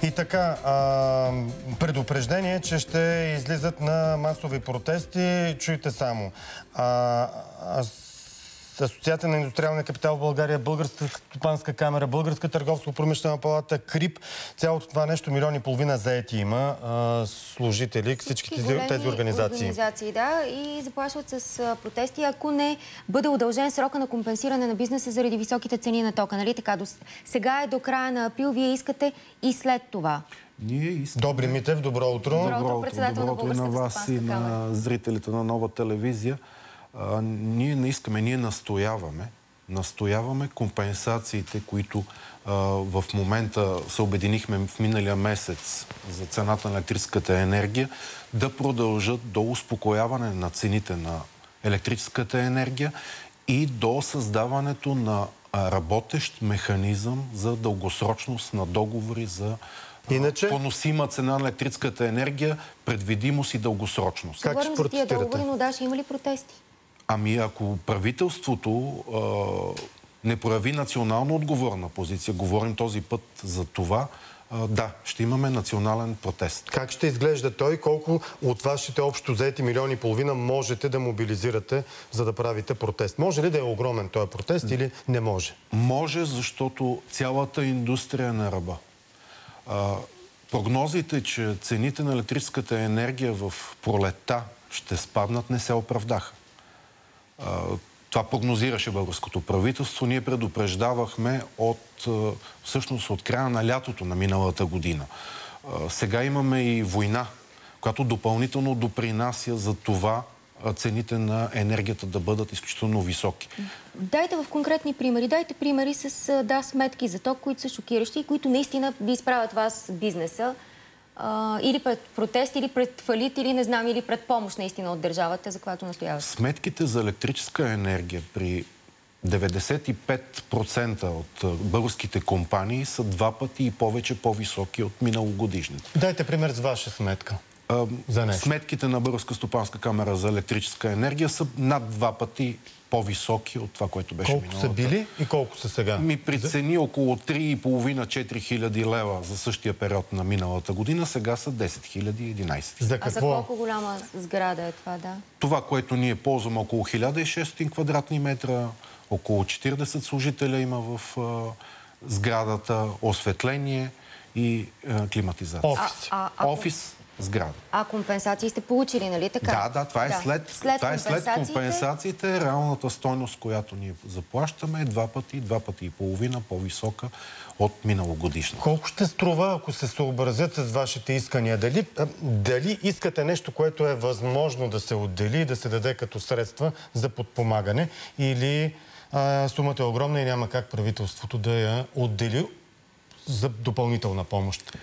И така, предупреждение, че ще излизат на масови протести. Чуйте само. Асоциацията на индустриалния капитал в България, Българската стопанска камера, Българска търговско-промишлена палата, КРИП. Цялото това нещо 1,5 милиона заети има служители, всички тези организации. Да, и заплашват с протести, ако не бъде удължен срока на компенсиране на бизнеса заради високите цени на тока. Нали така? Сега е до края на април, вие искате и след това. Добри Митев, добро утро. Добро утро и на вас и на зрителите на Нова телевизия. Ние не искаме, ние настояваме компенсациите, които в момента се обединихме в миналия месец за цената на електрическата енергия, да продължат до успокояване на цените на електрическата енергия и до създаването на работещ механизъм за дългосрочност на договори за поносима цена на електрическата енергия, предвидимост и дългосрочност. Как ще протестирате? Но ще има ли протести? Ами ако правителството не прояви национално отговорна позиция, говорим този път за това, да, ще имаме национален протест. Как ще изглежда той? Колко от вашите общо заети 1,5 милиона можете да мобилизирате, за да правите протест? Може ли да е огромен този протест или не може? Може, защото цялата индустрия е на ръба. Прогнозите, че цените на електрическата енергия в пролетта ще спаднат, не се оправдаха. Това прогнозираше българското правителство. Ние предупреждавахме всъщност от края на лятото на миналата година. Сега имаме и война, която допълнително допринася за това цените на енергията да бъдат изключително високи. Дайте в конкретни примери. Дайте примери с сметки за ток, които са шокиращи и които наистина ви изправят вас бизнеса. Или пред протест, или пред фалит, или не знам, или пред помощ наистина от държавата, за която настоявате. Сметките за електрическа енергия при 95% от българските компании са 2 пъти и повече по-високи от миналогодишните. Дайте пример с ваша сметка. Сметките на Българска стопанска камера за електрическа енергия са над 2 пъти по-високи от това, което беше миналата. Колко са били и колко са сега? При цени около 3,5-4 хиляди лева за същия период на миналата година, сега са 10 хиляди 11. А за колко голяма сграда е това, да? Това, което ние ползваме, около 1600 квадратни метра, около 40 служителя има в сградата, осветление и климатизация. Офис. Сграда. Компенсации сте получили, нали така? Да, това е след компенсациите. Реалната стойност, която ние заплащаме е 2 пъти и половина по-висока от миналогодишна. Колко ще струва, ако се съобразят с вашите искания? Дали искате нещо, което е възможно да се отдели и да се даде като средства за подпомагане, или сумата е огромна и няма как правителството да я отдели за допълнителна помощ?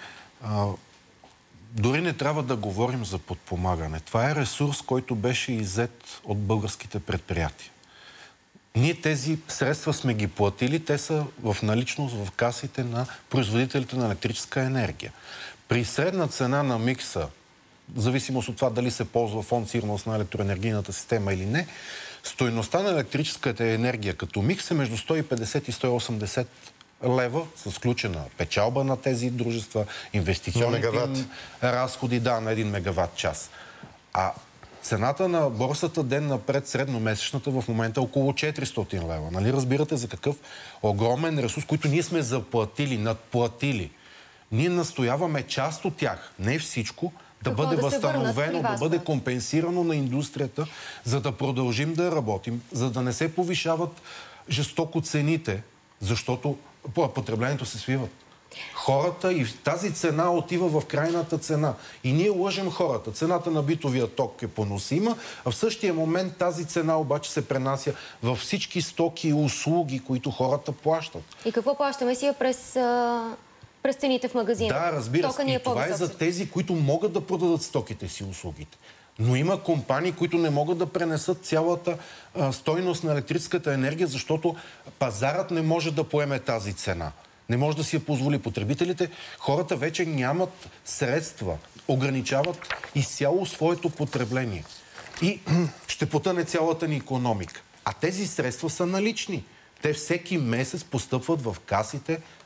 Дори не трябва да говорим за подпомагане. Това е ресурс, който беше иззет от българските предприятия. Ние тези средства сме ги платили, те са в наличност в касите на производителите на електрическа енергия. При средна цена на микса, в зависимост от това дали се ползва фонд сигурност на електроенергийната система или не, стойността на електрическата енергия като микс е между 150 и 180 лева с включена печалба на тези дружества, инвестиционните разходи, на 1 мегаватт час. А цената на борсата ден напред, средномесечната, в момента е около 400 лева. Нали разбирате за какъв огромен ресурс, който ние сме заплатили, надплатили. Ние настояваме част от тях, не всичко, да бъде възстановено, да бъде компенсирано на индустрията, за да продължим да работим, за да не се повишават жестоко цените, защото потреблението се свиват. Хората и тази цена отива в крайната цена. И ние лъжем хората. Цената на битовия ток е поносима, а в същия момент тази цена обаче се пренася във всички стоки и услуги, които хората плащат. И какво плащаме си през цените в магазина? Да, разбира се. И това е за тези, които могат да продадат стоките си и услугите. Но има компании, които не могат да пренесат цялата стойност на електрическата енергия, защото пазарът не може да поеме тази цена. Не може да си я позволи. Потребителите, хората вече нямат средства, ограничават изцяло своето потребление. И ще потъне цялата ни икономика. А тези средства са налични. Те всеки месец постъпват в касите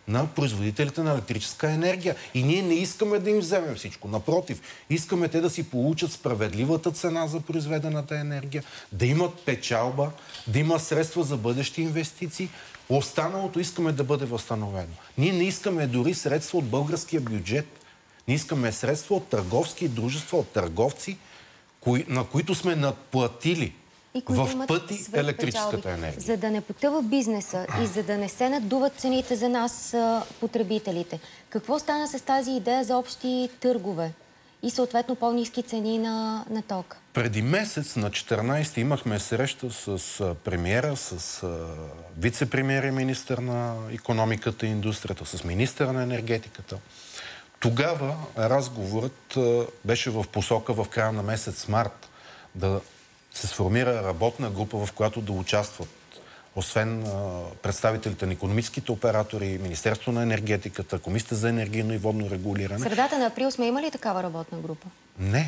на производителите на електрическа енергия. И ние не искаме да им вземем всичко. Напротив, искаме те да си получат справедливата цена за произведената енергия, да имат печалба, да има средства за бъдещи инвестиции. Останалото искаме да бъде възстановено. Ние не искаме дори средства от българския бюджет. Ние искаме средства от търговски дружества, от търговци, на които сме надплатили в пъти електрическата енергия. За да не потъва бизнеса и за да не се надуват цените за нас, потребителите, какво стана с тази идея за общи търгове и съответно по-ниски цени на тока? Преди месец, на 14 имахме среща с премиера, с вице-премиера и министър на икономиката и индустрията, с министъра на енергетиката. Тогава разговорът беше в посока в края на месец март да се сформира работна група, в която да участват освен представителите на икономическите оператори, Министерство на енергетиката, Комисията за енергийно и водно регулиране. В средата на април сме имали такава работна група? Не.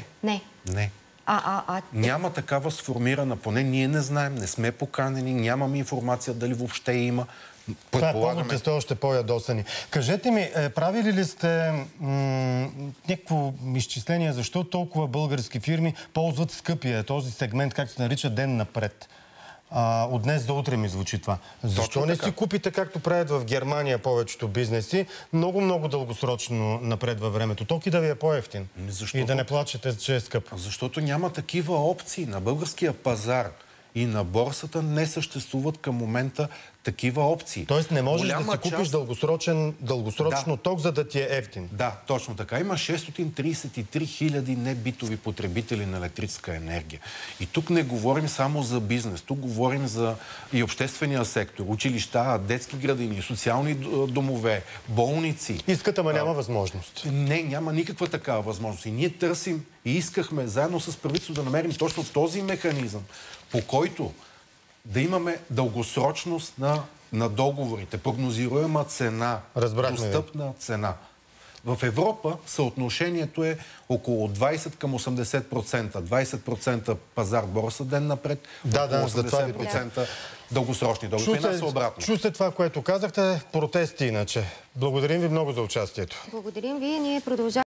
Няма такава сформирана, поне ние не знаем, не сме поканени, нямаме информация дали въобще има. Това е повод да сте още по-ядосани. Кажете ми, правили ли сте някакво изчисление, защо толкова български фирми ползват скъпия този сегмент, както се нарича, ден напред? От днес до утре ми звучи това. Защо не си купите, както правят в Германия повечето бизнеси, много дългосрочно напред във времето? Токи да ви е по-евтин и да не плачете, че е скъп. Защото няма такива опции. На българския пазар и на борсата не съществуват към момента такива опции. Тоест не можеш да си купиш дългосрочно ток, за да ти е евтин. Да, точно така. Има 633 хиляди небитови потребители на електрическа енергия. И тук не говорим само за бизнес. Тук говорим за и обществения сектор, училища, детски градини, социални домове, болници. Искат, ама няма възможност. Не, няма никаква такава възможност. И ние търсим и искахме заедно с правителството да намерим точно този механизъм, по който да имаме дългосрочност на договорите, прогнозируема цена, достъпна цена. В Европа съотношението е около 20 към 80%. 20% пазар борса ден напред, около 80% дългосрочни договори. Чу се това, което казахте. Протести иначе. Благодарим ви много за участието. Благодарим ви. Ние продължаваме.